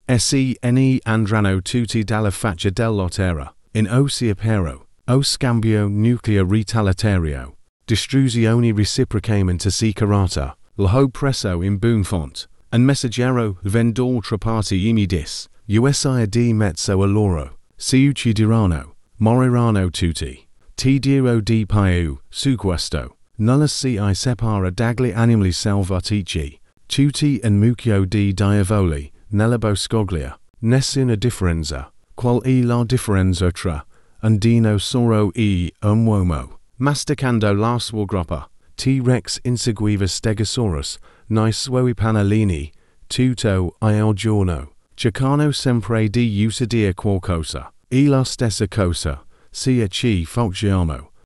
SENE Andrano tutti dalla faccia dell'otera, in ossia pero, o scambio nucleo retaliatario, distruzione reciprocamente secarata, l'ho presso in buon font, and messaggero vend'altra parte imidis, usid mezzo a loro, si uccideranno, moriranno tutti, ti dirò di più, su questo, nulla si separa dagli animali selvatici, tutti in mucchio di diavoli, nella boscoglia, nessuna differenza, qual è la differenza tra un dinosauro e un uomo, masticando la sua groppa, T-Rex inseguiva Stegosaurus, nei suoi panalini, tutto il giorno, cercano sempre di uccidere qualcosa, e la stessa cosa, sia ci facciamo,